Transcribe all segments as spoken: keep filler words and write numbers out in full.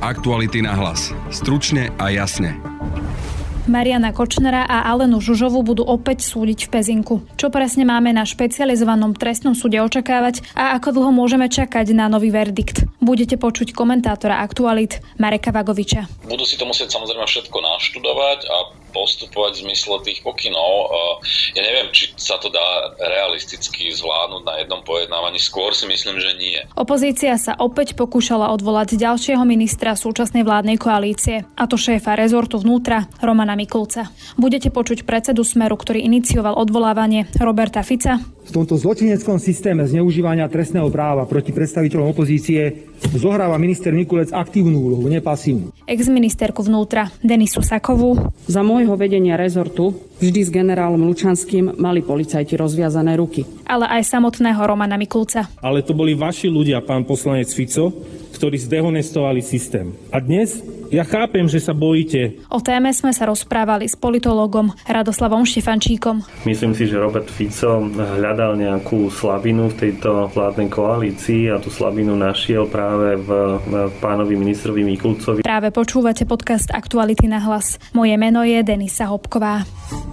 Aktuality na hlas. Stručne a jasne. Mariana Kočnera a Alenu Žužovú budú opäť súdiť v Pezinku. Čo presne máme na špecializovanom trestnom súde očakávať a ako dlho môžeme čakať na nový verdikt? Budete počuť komentátora Aktualit Mareka Vagoviča. Budú si to musieť samozrejme všetko naštudovať a postupovať v zmysle tých pokynov. Ja neviem, či sa to dá realisticky zvládnuť na jednom pojednávaní. Skôr si myslím, že nie. Opozícia sa opäť pokúšala odvolať ďalšieho ministra súčasnej vládnej koalície, a to šéfa rezortu vnútra Romana Mikulca. Budete počuť predsedu Smeru, ktorý inicioval odvolávanie Roberta Fica. V tomto zločineckom systéme zneužívania trestného práva proti predstaviteľom opozície zohráva minister Mikulec aktívnu úlohu, nepasívnu. Ex-ministerku vnútra Denisu Sakovú. Za môjho vedenia rezortu vždy s generálom Lučanským mali policajti rozviazané ruky. Ale aj samotného Romana Mikulca. Ale to boli vaši ľudia, pán poslanec Fico, ktorí zdehonestovali systém. A dnes ja chápem, že sa bojíte. O téme sme sa rozprávali s politológom Radoslavom Štefančíkom. Myslím si, že Robert Fico hľadal nejakú slabinu v tejto vládnej koalícii a tú slabinu našiel práve v, v pánovi ministrovi Mikulcovi. Práve počúvate podcast Aktuality na hlas. Moje meno je Denisa Hopková.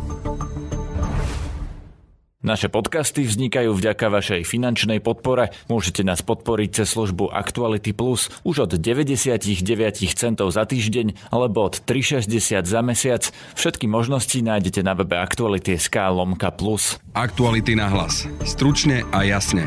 Naše podcasty vznikajú vďaka vašej finančnej podpore. Môžete nás podporiť cez službu Actuality Plus už od deväťdesiatdeväť centov za týždeň alebo od tri šesťdesiat za mesiac. Všetky možnosti nájdete na webe Aktuality bodka es ká lomka plus. Aktuality na hlas. Stručne a jasne.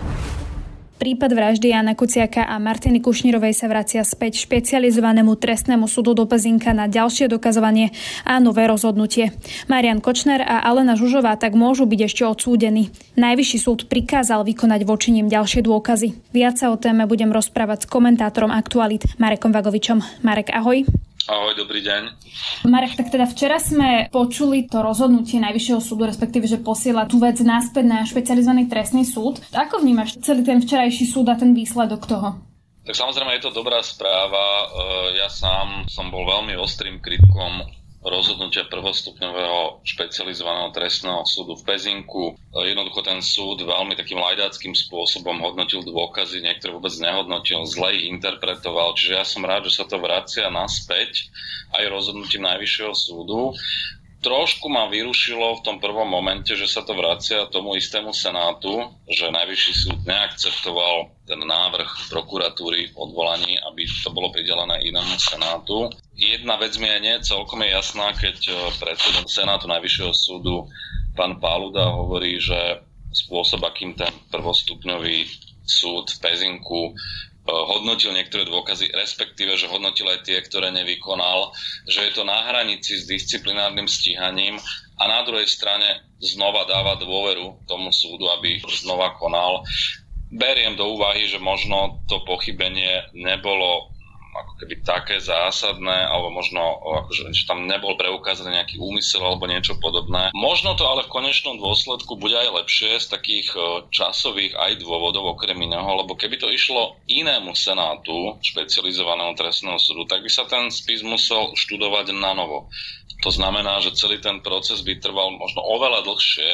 Prípad vraždy Jána Kuciaka a Martiny Kušnírovej sa vracia späť špecializovanému trestnému súdu do Pezinka na ďalšie dokazovanie a nové rozhodnutie. Marian Kočner a Alena Žužová tak môžu byť ešte odsúdení. Najvyšší súd prikázal vykonať voči nim ďalšie dôkazy. Viac sa o téme budem rozprávať s komentátorom Aktualit Marekom Vagovičom. Marek, ahoj. Ahoj, dobrý deň. Marek, tak teda včera sme počuli to rozhodnutie Najvyššieho súdu, respektíve, že posiela tú vec naspäť na špecializovaný trestný súd. Ako vnímaš celý ten včerajší súd a ten výsledok toho? Tak samozrejme je to dobrá správa. Ja sám som bol veľmi ostrým kritikom rozhodnutia prvostupňového špecializovaného trestného súdu v Pezinku. Jednoducho ten súd veľmi takým lajdáckým spôsobom hodnotil dôkazy, niektoré vôbec nehodnotil, zle ich interpretoval. Čiže ja som rád, že sa to vracia naspäť aj rozhodnutím Najvyššieho súdu. Trošku ma vyrušilo v tom prvom momente, že sa to vracia tomu istému Senátu, že Najvyšší súd neakceptoval ten návrh prokuratúry v odvolaní, aby to bolo pridelené inému Senátu. Jedna vec mi je nie celkom je jasná, keď predseda Senátu Najvyššieho súdu pán Paluda hovorí, že spôsob, akým ten prvostupňový súd v Pezinku hodnotil niektoré dôkazy, respektíve, že hodnotil aj tie, ktoré nevykonal, že je to na hranici s disciplinárnym stíhaním a na druhej strane znova dáva dôveru tomu súdu, aby znova konal. Beriem do úvahy, že možno to pochybenie nebolo ako keby také zásadné, alebo možno, akože, že tam nebol preukázaný nejaký úmysel alebo niečo podobné. Možno to ale v konečnom dôsledku bude aj lepšie z takých časových aj dôvodov okrem iného, lebo keby to išlo inému Senátu, špecializovanému trestného súdu, tak by sa ten spis musel študovať na novo. To znamená, že celý ten proces by trval možno oveľa dlhšie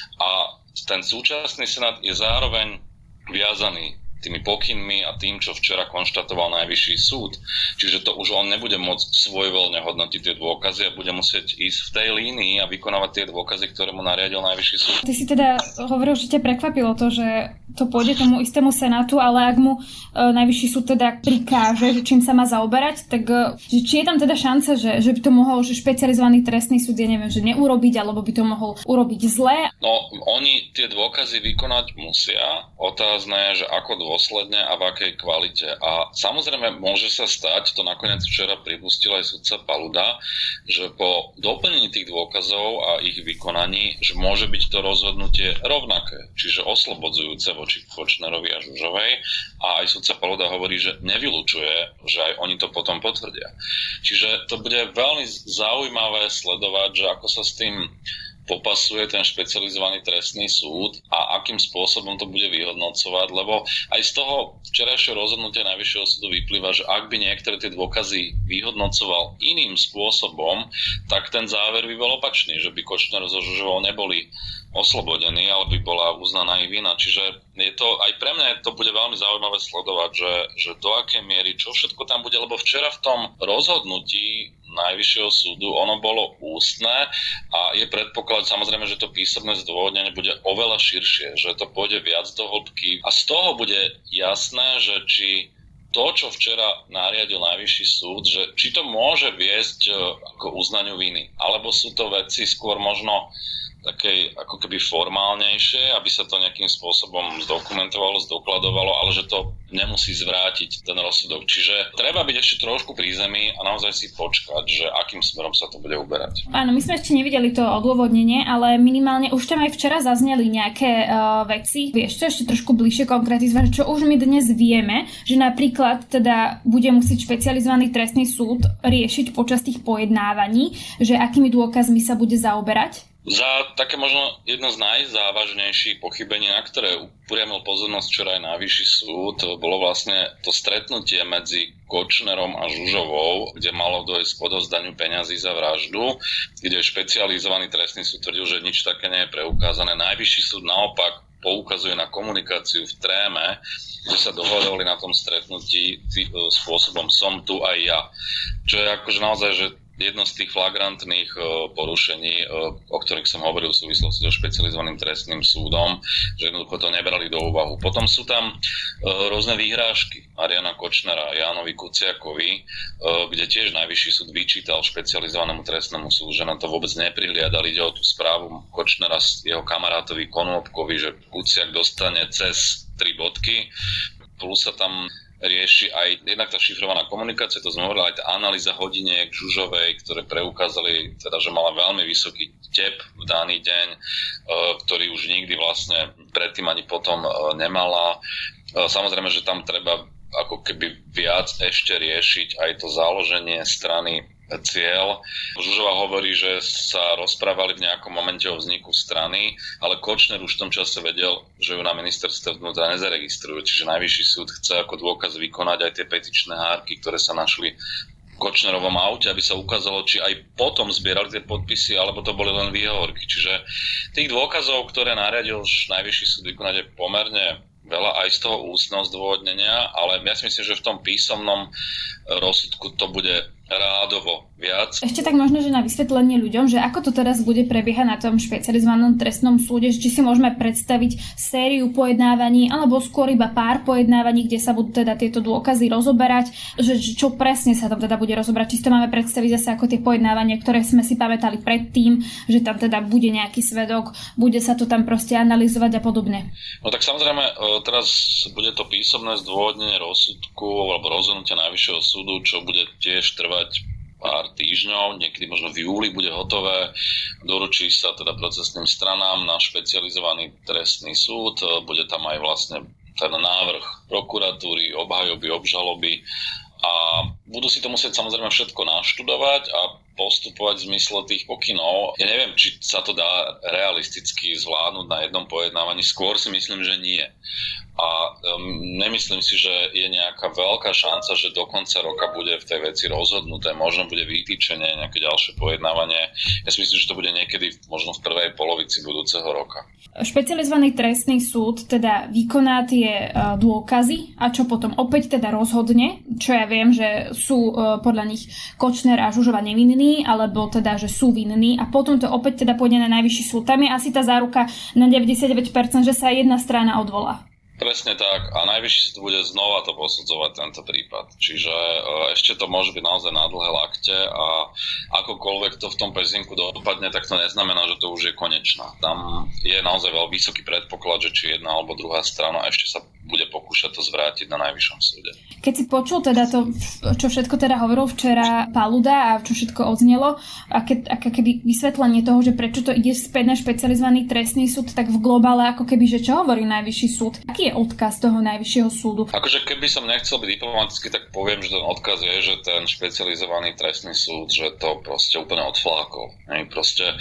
a ten súčasný Senát je zároveň viazaný tými pokynmi a tým, čo včera konštatoval Najvyšší súd. Čiže to už on nebude môcť svojvoľne hodnotiť tie dôkazy a bude musieť ísť v tej línii a vykonávať tie dôkazy, ktoré mu nariadil Najvyšší súd. Ty si teda hovoril, že ťa prekvapilo to, že to pôjde tomu istému Senátu, ale ak mu e, Najvyšší súd teda prikáže, že čím sa má zaoberať, tak e, či je tam teda šanca, že, že by to mohol, že špecializovaný trestný súd, ja neviem, že neurobiť, alebo by to mohol urobiť zle? No, oni tie dôkazy vykonať musia. Otázne je, že ako dôsledne a v akej kvalite. A samozrejme môže sa stať, to nakoniec včera pripustil aj sudca Paluda, že po doplnení tých dôkazov a ich vykonaní, že môže byť to rozhodnutie rovnaké, čiže oslobodzujúce voči Kočnerovi a Žužovej. A aj sudca Paluda hovorí, že nevylučuje, že aj oni to potom potvrdia. Čiže to bude veľmi zaujímavé sledovať, že ako sa s tým popasuje ten špecializovaný trestný súd a akým spôsobom to bude vyhodnocovať, lebo aj z toho včerajšieho rozhodnutia Najvyššieho súdu vyplýva, že ak by niektoré tie dôkazy vyhodnocoval iným spôsobom, tak ten záver by bol opačný, že by Kočner so Žužovou neboli oslobodení, ale by bola uznaná ich vina. Čiže je to, aj pre mňa to bude veľmi zaujímavé sledovať, že, že do akej miery, čo všetko tam bude, lebo včera v tom rozhodnutí Najvyššieho súdu ono bolo ústne a je predpoklad samozrejme, že to písomné zdôvodnenie bude oveľa širšie, že to pôjde viac do hĺbky a z toho bude jasné, že či to, čo včera nariadil Najvyšší súd, že či to môže viesť ako uznaniu viny, alebo sú to veci skôr možno takej ako keby formálnejšie, aby sa to nejakým spôsobom zdokumentovalo, zdokladovalo, ale že to nemusí zvrátiť ten rozsudok. Čiže treba byť ešte trošku pri zemi a naozaj si počkať, že akým smerom sa to bude uberať. Áno, my sme ešte nevideli to odôvodnenie, ale minimálne už tam aj včera zazneli nejaké uh, veci. Vieš, čo ešte trošku bližšie konkretizovať, čo už my dnes vieme, že napríklad teda bude musieť špecializovaný trestný súd riešiť počas tých pojednávaní, že akými dôkazmi sa bude zaoberať? Za také možno jedno z najzávažnejších pochybení, na ktoré upriamil pozornosť včera aj Najvyšší súd, bolo vlastne to stretnutie medzi Kočnerom a Žužovou, kde malo dojsť k odovzdaniu peňazí za vraždu, kde špecializovaný trestný súd tvrdil, že nič také nie je preukázané. Najvyšší súd naopak poukazuje na komunikáciu v tréme, že sa dohodovali na tom stretnutí spôsobom som tu aj ja. Čo je akože naozaj, že jedno z tých flagrantných porušení, o ktorých som hovoril v súvislosti so špecializovaným trestným súdom, že jednoducho to nebrali do úvahu. Potom sú tam rôzne výhrážky Mariana Kočnera a Jánovi Kuciakovi, kde tiež Najvyšší súd vyčítal špecializovanému trestnému súdu, že na to vôbec neprihliadali. Ide o tú správu Kočnera s jeho kamarátovi Konopkovi, že Kuciak dostane cez tri bodky, plus sa tam rieši aj jednak tá šifrovaná komunikácia, to sme hovorili, aj tá analýza hodiniek Žužovej, ktoré preukázali, teda, že mala veľmi vysoký tep v daný deň, ktorý už nikdy vlastne predtým ani potom nemala. Samozrejme, že tam treba ako keby viac ešte riešiť aj to založenie strany Cieľ. Žužová hovorí, že sa rozprávali v nejakom momente o vzniku strany, ale Kočner už v tom čase vedel, že ju na ministerstve vnútra nezaregistrujú. Čiže Najvyšší súd chce ako dôkaz vykonať aj tie petičné hárky, ktoré sa našli v Kočnerovom aute, aby sa ukázalo, či aj potom zbierali tie podpisy, alebo to boli len výhovorky. Čiže tých dôkazov, ktoré nariadil Najvyšší súd vykonať, je pomerne veľa aj z toho ústneho zdôvodnenia, ale ja si myslím, že v tom písomnom rozsudku to bude rádovo viac. Ešte tak možno, že na vysvetlenie ľuďom, že ako to teraz bude prebiehať na tom špecializovanom trestnom súde, či si môžeme predstaviť sériu pojednávaní, alebo skôr iba pár pojednávaní, kde sa budú teda tieto dôkazy rozoberať, že čo presne sa tam teda bude rozoberať, či si to máme predstaviť zase ako tie pojednávania, ktoré sme si pamätali predtým, že tam teda bude nejaký svedok, bude sa to tam proste analyzovať a podobne. No tak samozrejme, teraz bude to písomné zdôvodnenie rozsudku alebo rozhodnutia Najvyššieho súdu, čo bude tiež trvať pár týždňov, niekedy možno v júli bude hotové, doručí sa teda procesným stranám na špecializovaný trestný súd, bude tam aj vlastne ten návrh prokuratúry, obhajoby, obžaloby a budú si to musieť samozrejme všetko naštudovať a postupovať v zmysle tých pokynov. Ja neviem, či sa to dá realisticky zvládnuť na jednom pojednávaní, skôr si myslím, že nie. A um, nemyslím si, že je nejaká veľká šanca, že do konca roka bude v tej veci rozhodnuté. Možno bude vytýčenie, nejaké ďalšie pojednávanie. Ja si myslím, že to bude niekedy možno v prvej polovici budúceho roka. Špecializovaný trestný súd teda vykoná tie uh, dôkazy a čo potom opäť teda rozhodne, čo ja viem, že sú uh, podľa nich Kočner a Žužová nevinní, alebo teda, že sú vinní a potom to opäť teda pôjde na Najvyšší súd. Tam je asi tá záruka na deväťdesiatdeväť percent, že sa jedna strana odvolá. Presne tak a Najvyšší súd bude znova to posudzovať tento prípad. Čiže ešte to môže byť naozaj na dlhé lakte a akokoľvek to v tom pezinku dopadne, tak to neznamená, že to už je konečná. Tam je naozaj veľmi vysoký predpoklad, že či jedna alebo druhá strana ešte sa bude pokúšať to zvrátiť na Najvyššom súde. Keď si počul teda to, čo všetko teda hovoril včera Paluda a čo všetko odznelo, a keď, ako keby vysvetlenie toho, že prečo to ide späť na špecializovaný trestný súd, tak v globále ako keby, že čo hovorí Najvyšší súd? Aký je odkaz toho Najvyššieho súdu? Akože keby som nechcel byť diplomatický, tak poviem, že ten odkaz je, že ten špecializovaný trestný súd, že to proste úplne odflákol. Proste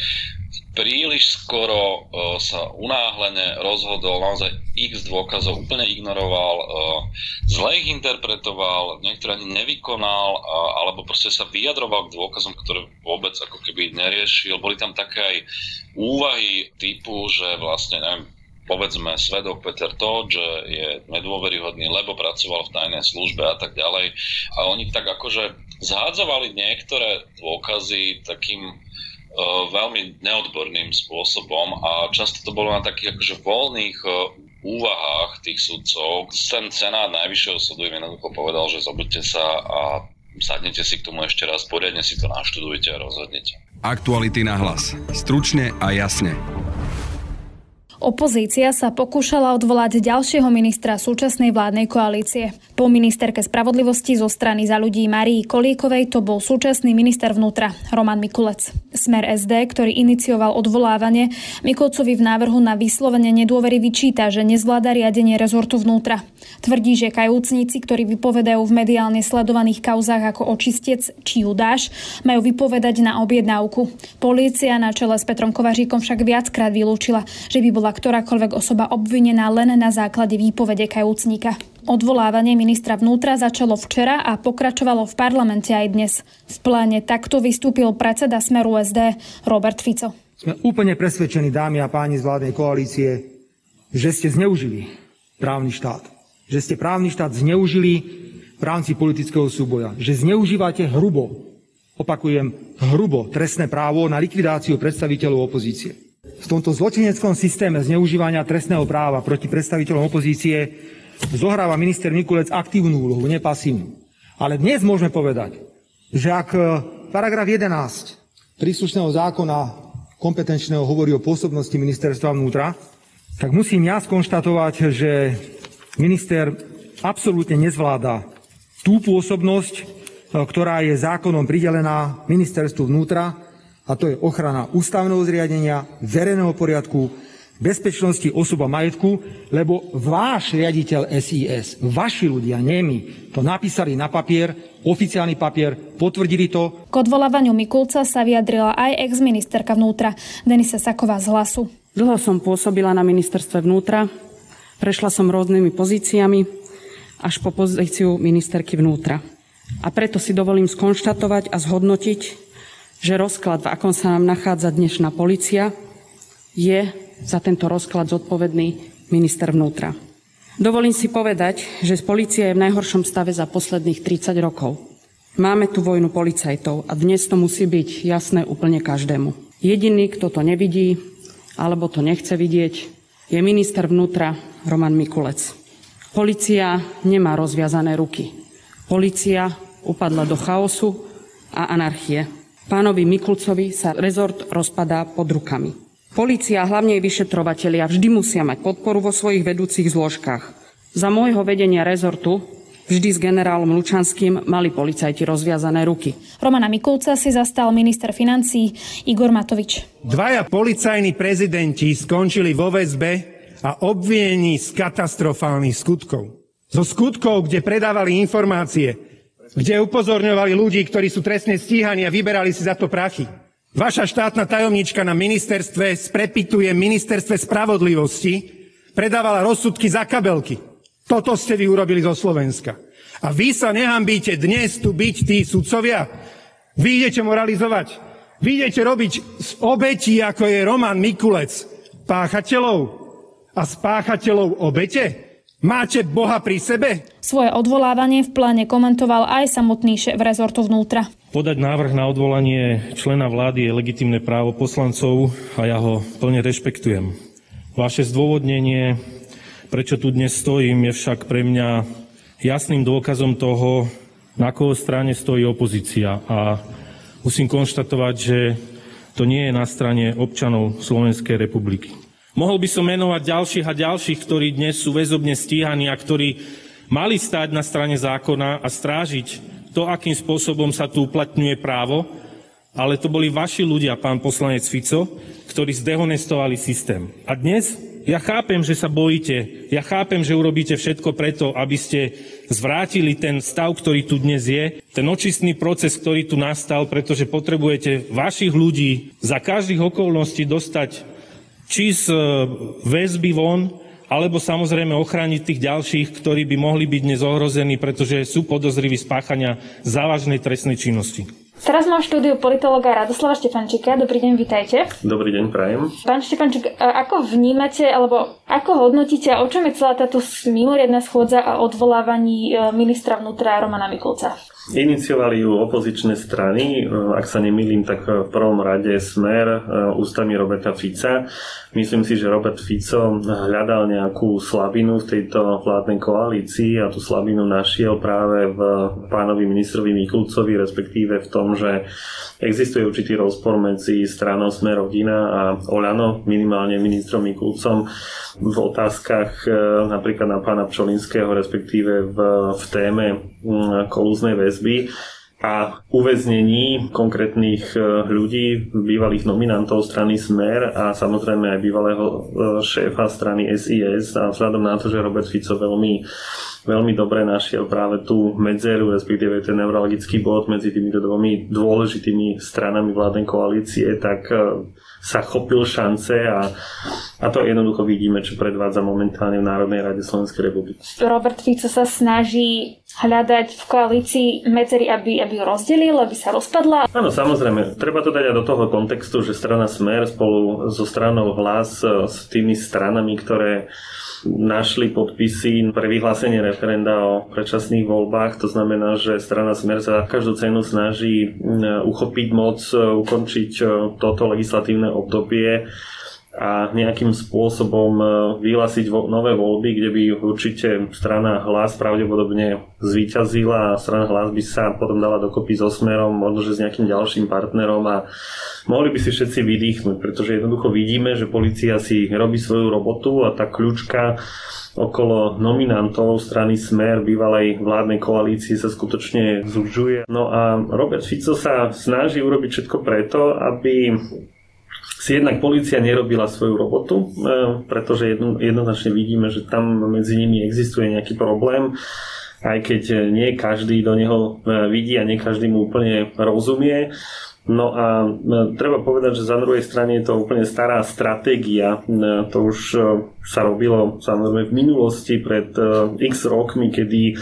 príliš skoro uh, sa unáhlene rozhodol, naozaj x dôkazov úplne ignoroval, uh, zle ich interpretoval, niektoré ani nevykonal, uh, alebo proste sa vyjadroval k dôkazom, ktoré vôbec ako keby neriešil. Boli tam také aj úvahy typu, že vlastne, neviem, povedzme, svedok Peter Todt, že je nedôveryhodný, lebo pracoval v tajnej službe a tak ďalej. A oni tak akože zhádzovali niektoré dôkazy takým uh, veľmi neodborným spôsobom a často to bolo na takých akože voľných uh, úvahách tých sudcov. Ten senát Najvyššieho súdu im jednoducho povedal, že zobudte sa a sadnite si k tomu ešte raz, poriadne si to naštudujte a rozhodnite. Aktuality na hlas. Stručne a jasne. Opozícia sa pokúšala odvolať ďalšieho ministra súčasnej vládnej koalície. Po ministerke spravodlivosti zo strany Za ľudí Márii Kolíkovej to bol súčasný minister vnútra Roman Mikulec. Smer es dé, ktorý inicioval odvolávanie, Mikulcovi v návrhu na vyslovenie nedôvery vyčíta, že nezvláda riadenie rezortu vnútra. Tvrdí, že kajúcnici, ktorí vypovedajú v mediálne sledovaných kauzách ako očistec či Judáš, majú vypovedať na objednávku. Polícia na čele s Petrom Kovaříkom však viackrát vylúčila, že by bola ktorákoľvek osoba obvinená len na základe výpovede kajúcnika. Odvolávanie ministra vnútra začalo včera a pokračovalo v parlamente aj dnes. V pléne takto vystúpil predseda Smeru es dé Robert Fico. Sme úplne presvedčení, dámy a páni z vládnej koalície, že ste zneužili právny štát. Že ste právny štát zneužili v rámci politického súboja. Že zneužívate hrubo, opakujem, hrubo trestné právo na likvidáciu predstaviteľov opozície. V tomto zločineckom systéme zneužívania trestného práva proti predstaviteľom opozície zohráva minister Mikulec aktívnu úlohu, nie pasívnu. Ale dnes môžeme povedať, že ak paragraf jedenásť príslušného zákona kompetenčného hovorí o pôsobnosti ministerstva vnútra, tak musím ja skonštatovať, že minister absolútne nezvláda tú pôsobnosť, ktorá je zákonom pridelená ministerstvu vnútra, a to je ochrana ústavného zriadenia, verejného poriadku, bezpečnosti osôb a majetku, lebo váš riaditeľ es í es, vaši ľudia, nie my, to napísali na papier, oficiálny papier, potvrdili to. K odvolávaniu Mikulca sa vyjadrila aj ex-ministerka vnútra Denisa Saková z Hlasu. Dlho som pôsobila na ministerstve vnútra, prešla som rôznymi pozíciami až po pozíciu ministerky vnútra. A preto si dovolím skonštatovať a zhodnotiť, že rozklad, v akom sa nám nachádza dnešná polícia, je za tento rozklad zodpovedný minister vnútra. Dovolím si povedať, že polícia je v najhoršom stave za posledných tridsať rokov. Máme tu vojnu policajtov a dnes to musí byť jasné úplne každému. Jediný, kto to nevidí, alebo to nechce vidieť, je minister vnútra Roman Mikulec. Polícia nemá rozviazané ruky. Polícia upadla do chaosu a anarchie. Pánovi Mikulcovi sa rezort rozpadá pod rukami. Polícia, hlavne jej vyšetrovatelia, vždy musia mať podporu vo svojich vedúcich zložkách. Za môjho vedenia rezortu vždy s generálom Lučanským mali policajti rozviazané ruky. Romana Mikulca si zastal minister financií Igor Matovič. Dvaja policajní prezidenti skončili vo väzbe a obvinení z katastrofálnych skutkov. Zo skutkov, kde predávali informácie, kde upozorňovali ľudí, ktorí sú trestne stíhaní a vyberali si za to prachy. Vaša štátna tajomnička na ministerstve sprepituje ministerstve spravodlivosti, predávala rozsudky za kabelky. Toto ste vy urobili zo Slovenska. A vy sa nehambíte dnes tu byť tí sudcovia? Vy idete moralizovať? Vy idete robiť z obetí, ako je Roman Mikulec, páchateľov a spáchateľov obete? Máte Boha pri sebe? Svoje odvolávanie v pláne komentoval aj samotný šéf rezortu vnútra. Podať návrh na odvolanie člena vlády je legitímne právo poslancov a ja ho plne rešpektujem. Vaše zdôvodnenie, prečo tu dnes stojím, je však pre mňa jasným dôkazom toho, na koho strane stojí opozícia. A musím konštatovať, že to nie je na strane občanov Slovenskej republiky. Mohol by som menovať ďalších a ďalších, ktorí dnes sú väzobne stíhaní a ktorí mali stáť na strane zákona a strážiť to, akým spôsobom sa tu uplatňuje právo, ale to boli vaši ľudia, pán poslanec Fico, ktorí zdehonestovali systém. A dnes Ja chápem, že sa bojíte. Ja chápem, že urobíte všetko preto, aby ste zvrátili ten stav, ktorý tu dnes je. Ten očistný proces, ktorý tu nastal, pretože potrebujete vašich ľudí za každých okolností dostať či z väzby von, alebo samozrejme ochrániť tých ďalších, ktorí by mohli byť dnes ohrození, pretože sú podozriví z páchania závažnej trestnej činnosti. Teraz mám v štúdiu politológa Radoslava Štefančíka. Dobrý deň, vitajte. Dobrý deň, prajem. Pán Štefančík, ako vnímate, alebo ako hodnotíte, o čom je celá táto mimoriadna schôdza a odvolávaní ministra vnútra Romana Mikulca? Iniciovali ju opozičné strany, ak sa nemýlim, tak v prvom rade Smer ústami Roberta Fica. Myslím si, že Robert Fico hľadal nejakú slabinu v tejto vládnej koalícii a tú slabinu našiel práve v pánovi ministrovi Mikulcovi, respektíve v tom, že existuje určitý rozpor medzi stranou Smer rodina a Oľano, minimálne ministrom Mikulcom, v otázkach napríklad na pána Pčolinského, respektíve v, v téme kolúznej väzby a uväznení konkrétnych ľudí, bývalých nominantov strany Smer a samozrejme aj bývalého šéfa strany es í es, a vzhľadom na to, že Robert Fico veľmi veľmi dobre našiel práve tú medzeru, respektíve ten neurologický bod medzi týmito dvomi dôležitými stranami vládnej koalície, tak sa chopil šance a, a to jednoducho vidíme, čo predvádza momentálne v Národnej rade Slovenskej republiky. Robert Fico sa snaží hľadať v koalícii medzery, aby, aby ju rozdelil, aby sa rozpadla. Áno, samozrejme. Treba to dať aj do toho kontextu, že strana Smer spolu so stranou Hlas, s tými stranami, ktoré našli podpisy pre vyhlásenie referenda o predčasných voľbách. To znamená, že strana Smer sa každú cenu snaží uchopiť moc, ukončiť toto legislatívne obdobie a nejakým spôsobom vyhlásiť nové voľby, kde by určite strana Hlas pravdepodobne zvíťazila a strana Hlas by sa potom dala dokopy so Smerom, možno že s nejakým ďalším partnerom a mohli by si všetci vydýchnuť, pretože jednoducho vidíme, že polícia si robí svoju robotu a tá kľúčka okolo nominantov strany Smer bývalej vládnej koalície sa skutočne zužuje. No a Robert Fico sa snaží urobiť všetko preto, aby si jednak polícia nerobila svoju robotu, pretože jedno, jednoznačne vidíme, že tam medzi nimi existuje nejaký problém, aj keď nie každý do neho vidí a nie každý mu úplne rozumie. No a treba povedať, že za druhej strane je to úplne stará stratégia. To už sa robilo samozrejme v minulosti pred x rokmi, kedy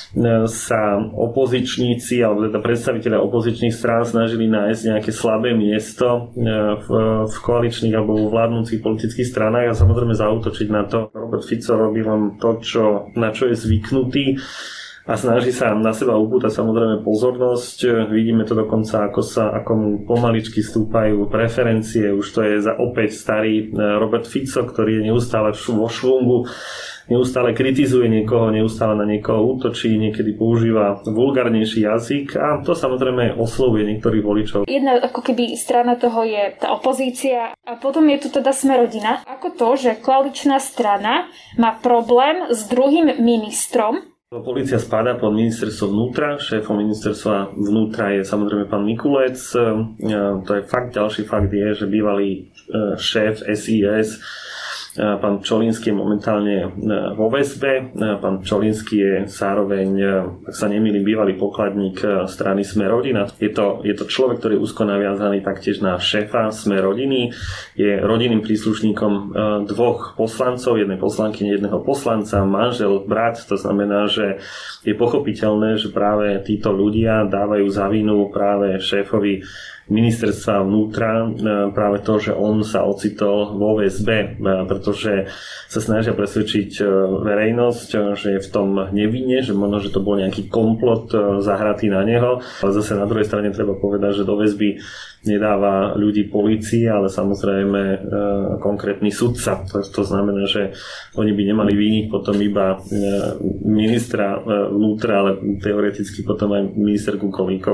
sa opozičníci alebo teda predstavitelia opozičných strán snažili nájsť nejaké slabé miesto v, v koaličných alebo v vládnúcich politických stranách a samozrejme zaútočiť na to. Robert Fico robí len to, čo, na čo je zvyknutý a snaží sa na seba upútať samozrejme pozornosť. Vidíme to dokonca, ako sa ako mu pomaličky stúpajú preferencie. Už to je za opäť starý Robert Fico, ktorý je neustále vo švungu, neustále kritizuje niekoho, neustále na niekoho útočí, niekedy používa vulgárnejší jazyk a to samozrejme oslovuje niektorých voličov. Jedna ako keby strana toho je tá opozícia a potom je tu teda Smer-rodina. Ako to, že koaličná strana má problém s druhým ministrom? Polícia spadá pod ministerstvo vnútra, šéfom ministerstva vnútra je samozrejme pán Mikulec. To je fakt, ďalší fakt je, že bývalý šéf es í es pán Pčolinský je momentálne vo väzbe. Pán Pčolinský je zároveň, ak sa nemýlim, bývalý pokladník strany Smer rodina. Je to, je to človek, ktorý je úzko naviazaný taktiež na šéfa Smer rodiny. Je rodinným príslušníkom dvoch poslancov, jednej poslankyne, jedného poslanca, manžel, brat. To znamená, že je pochopiteľné, že práve títo ľudia dávajú za vinu práve šéfovi ministerstva vnútra práve to, že on sa ocitol vo väzbe, pretože sa snažia presvedčiť verejnosť, že je v tom nevinne, že možno, že to bol nejaký komplot zahratý na neho. Ale zase na druhej strane treba povedať, že do väzby nedáva ľudí polícii, ale samozrejme konkrétny sudca. To znamená, že oni by nemali viniť potom iba ministra vnútra, ale teoreticky potom aj ministerku Kolíkovú.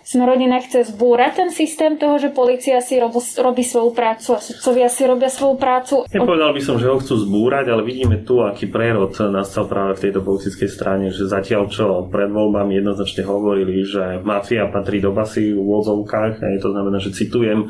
Smer-rodina chce zbúrať ten systém toho, že polícia si rob, robí svoju prácu a sudcovia si robia svoju prácu. Nepovedal by som, že ho chcú zbúrať, ale vidíme tu, aký prerod nastal práve v tejto politickej strane, že zatiaľ čo pred voľbami jednoznačne hovorili, že mafia patrí do basy v úvodzovkách, a to znamená, že citujem,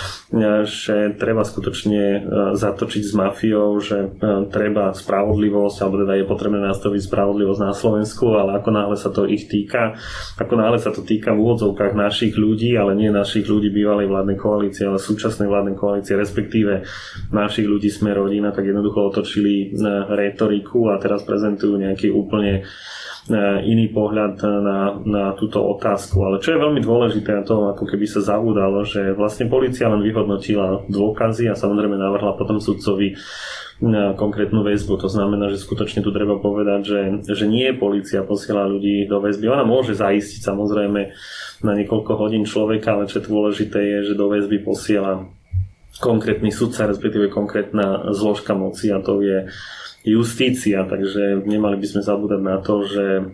že treba skutočne zatočiť s mafiou, že treba spravodlivosť, alebo teda je potrebné nastaviť spravodlivosť na Slovensku, ale ako náhle sa to ich týka, ako náhle sa to týka v úvodzovkách našich ľudí, ale nie našich ľudí bývalej vládnej koalície, ale súčasnej vládnej koalície, respektíve našich ľudí Smer-rodina, tak jednoducho otočili retoriku a teraz prezentujú nejaký úplne iný pohľad na, na túto otázku. Ale čo je veľmi dôležité, a to ako keby sa zabúdalo, že vlastne polícia len vyhodnotila dôkazy a samozrejme navrhla potom sudcovi konkrétnu väzbu. To znamená, že skutočne tu treba povedať, že, že nie polícia posiela ľudí do väzby. Ona môže zaistiť samozrejme na niekoľko hodín človeka, ale čo dôležité je, že do väzby posiela konkrétny sudca, respektíve konkrétna zložka moci, a to je justícia, takže nemali by sme zabúdať na to, že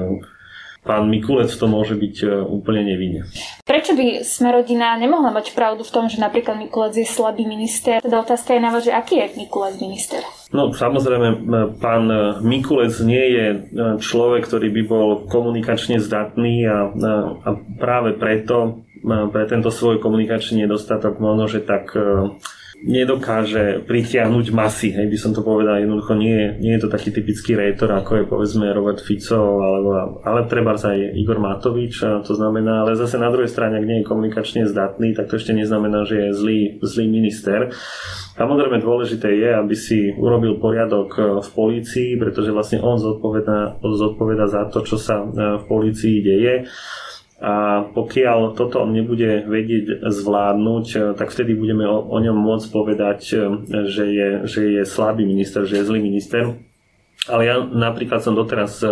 pán Mikulec to môže byť úplne nevinne. Prečo by Smer-rodina nemohla mať pravdu v tom, že napríklad Mikulec je slabý minister? Teda otázka je na vás, že aký je Mikulec minister? No samozrejme, pán Mikulec nie je človek, ktorý by bol komunikačne zdatný a, a práve preto, pre tento svoj komunikačný nedostatok možno, že tak nedokáže pritiahnuť masy, hej, by som to povedal, jednoducho nie, nie je to taký typický rétor, ako je povedzme Robert Fico, alebo, ale treba aj Igor Matovič, to znamená, ale zase na druhej strane, ak nie je komunikačne zdatný, tak to ešte neznamená, že je zlý, zlý minister. Samozrejme dôležité je, aby si urobil poriadok v polícii, pretože vlastne on zodpovedá, zodpovedá za to, čo sa v polícii deje. A pokiaľ toto on nebude vedieť zvládnuť, tak vtedy budeme o, o ňom môcť povedať, že je, že je slabý minister, že je zlý minister. Ale ja napríklad som doteraz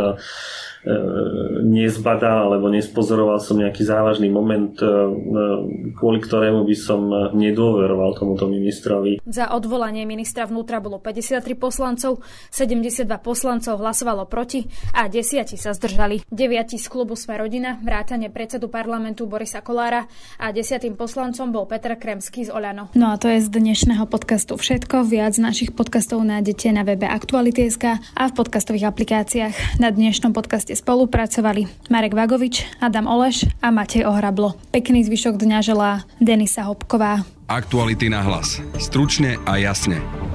nezbadal alebo nespozoroval som nejaký závažný moment, kvôli ktorému by som nedôveroval tomuto ministrovi. Za odvolanie ministra vnútra bolo päťdesiattri poslancov, sedemdesiatdva poslancov hlasovalo proti a desiati sa zdržali. Deviati z klubu Smer-rodina, vrátane predsedu parlamentu Borisa Kollára, a desiatym poslancom bol Peter Kremský z Oľano. No a to je z dnešného podcastu všetko. Viac našich podcastov nájdete na webe Aktuality bodka es ká a v podcastových aplikáciách. Na dnešnom podcaste spolupracovali Marek Vagovič, Adam Oleš a Matej Ohrablo. Pekný zvyšok dňa želá Denisa Hopková. Aktuality na hlas. Stručne a jasne.